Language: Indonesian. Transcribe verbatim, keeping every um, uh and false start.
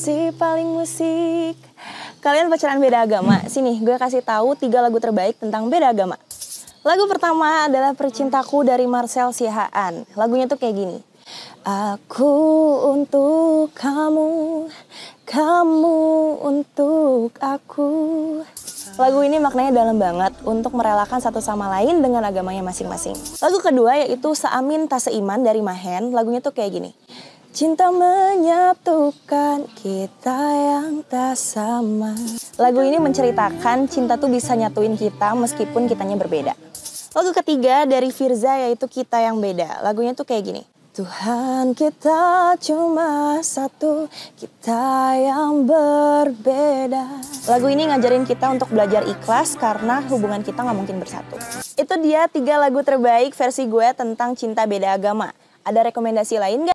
si paling musik. Kalian pacaran beda agama? Sini, gue kasih tahu tiga lagu terbaik tentang beda agama. Lagu pertama adalah Percintaku dari Marcel Siahaan. Lagunya tuh kayak gini. Aku untuk kamu, kamu untuk aku. Lagu ini maknanya dalam banget untuk merelakan satu sama lain dengan agamanya masing-masing. Lagu kedua yaitu Seamin Tak Seiman dari Mahen. Lagunya tuh kayak gini. Cinta menyatukan kita yang tak sama. Lagu ini menceritakan cinta tuh bisa nyatuin kita meskipun kitanya berbeda. Lagu ketiga dari Firza yaitu Kita Yang Beda. Lagunya tuh kayak gini. Tuhan kita cuma satu, kita yang berbeda. Lagu ini ngajarin kita untuk belajar ikhlas karena hubungan kita gak mungkin bersatu. Itu dia tiga lagu terbaik versi gue tentang cinta beda agama. Ada rekomendasi lain gak?